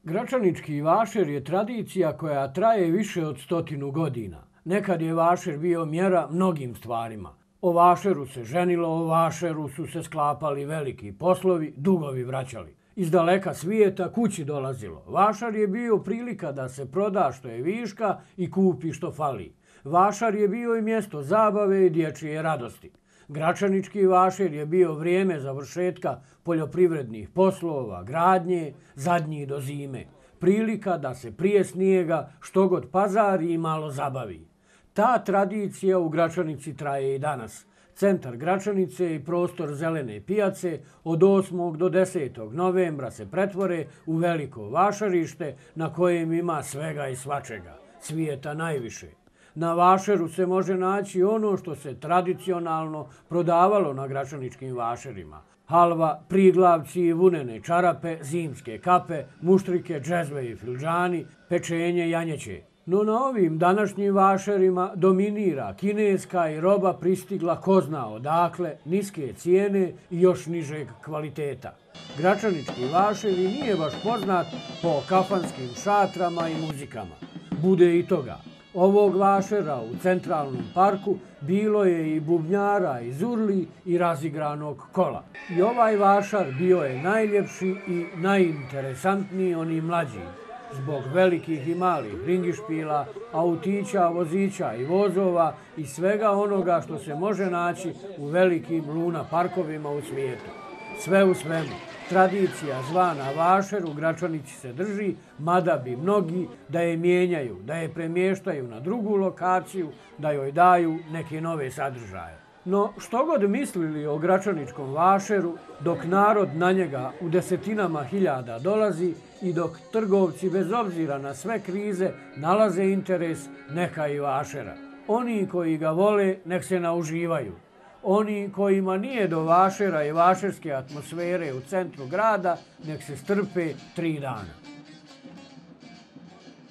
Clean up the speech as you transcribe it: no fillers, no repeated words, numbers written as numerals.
Gračanički vašer je tradicija koja traje više od 100 godina. Nekad je vašer bio mjera mnogim stvarima. O vašeru se ženilo, o vašeru su se sklapali veliki poslovi, dugovi vraćali. Iz daleka svijeta kući dolazilo. Vašar je bio prilika da se proda što je viška i kupi što fali. Vašar je bio i mjesto zabave i dječje radosti. Gračanički vašer je bio vrijeme završetka poljoprivrednih poslova, gradnje, zadnji do zime. Prilika da se prije snijega što god pazari i malo zabavi. Ta tradicija u Gračanici traje i danas. Centar Gračanice i prostor Zelene pijace od 8. do 10. novembra se pretvore u veliko vašarište na kojem ima svega i svačega, svijeta najviše. Na vašeru se može naći ono što se tradicionalno prodavalo na gračaničkim vašerima. Halva, priglavci i vunene čarape, zimske kape, muštrike, džezve i filđani, pečenje janjeće. No na ovim današnjim vašerima dominira kineska i roba pristigla ko zna odakle, niske cijene i još nižeg kvaliteta. Gračanički vašer nije baš poznat po kafanskim šatrama i muzikama. Bude i toga. Ovog vašera u centralnom parku bilo je i bubnjara, i zurli, i razigranog kola. I ovaj vašar bio je najljepši i najinteresantniji oni mlađi, zbog velikih i malih ringišpila, autića, vozića i vozova i svega onoga što se može naći u velikim luna parkovima u svijetu. Sve u svemu, tradicija zvana vašer u Gračanici se drži, mada bi mnogi da je mijenjaju, da je premještaju na drugu lokaciju, da joj daju neke nove sadržaje. No, što god mislili o gračaničkom vašeru, dok narod na njega u desetinama hiljada dolazi i dok trgovci bez obzira na sve krize nalaze interes, neka i vašera. Oni koji ga vole, nek se nauživaju. Oni kojima nije do vašera i vašerske atmosfere u centru grada, nek se strpe 3 dana.